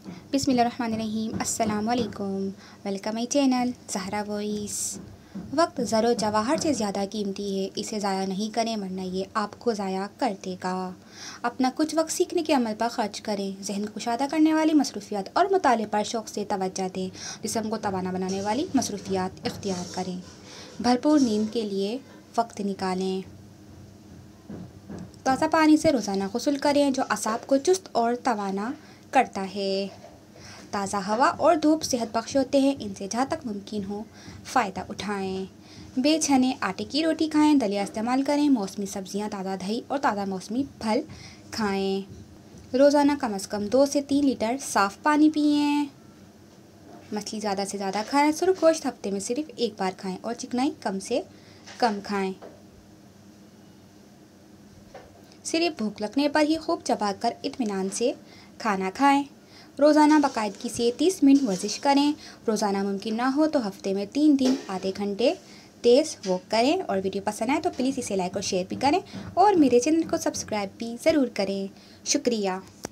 बिस्मिल्लाहिर्रहमानिर्रहीम। अस्सलाम वालेकुम। Welcome my channel Zahra voice. वक्त ज़रो जवाहर से ज़्यादा कीमती है, इसे ज़ाया नहीं करें वरना ये आपको ज़ाया कर देगा। अपना कुछ वक्त सीखने के अमल पर ख़र्च करें, जहन को कुशादा करने वाली मसरूफ़ियात और मुताले पर शौक़ से तवज्जो दें, जिस्म को तवाना बनाने वाली मसरूफ़ियात इख्तियार करें। भरपूर नींद के लिए वक्त निकालें। ताज़ा पानी से रोज़ाना गुस्ल करें, जो असाब को चुस्त और तवाना करता है। ताज़ा हवा और धूप सेहत बख्श होते हैं, इनसे जहाँ तक मुमकिन हो फ़ायदा उठाएं। बेछने आटे की रोटी खाएं, दलिया इस्तेमाल करें, मौसमी सब्जियां, ताज़ा दही और ताज़ा मौसमी फल खाएं। रोज़ाना कम से कम 2 से 3 लीटर साफ़ पानी पिएं। मछली ज़्यादा से ज़्यादा खाएं, सुर्ख गोश्त हफ्ते में सिर्फ एक बार खाएं और चिकनाई कम से कम खाएं। सिर्फ भूख लगने पर ही खूब चबाकर इत्मीनान से खाना खाएं। रोज़ाना बाकायदगी से 30 मिनट वर्जिश करें। रोज़ाना मुमकिन ना हो तो हफ्ते में 3 दिन आधे घंटे तेज़ वॉक करें। और वीडियो पसंद आए तो प्लीज़ इसे लाइक और शेयर भी करें और मेरे चैनल को सब्सक्राइब भी ज़रूर करें। शुक्रिया।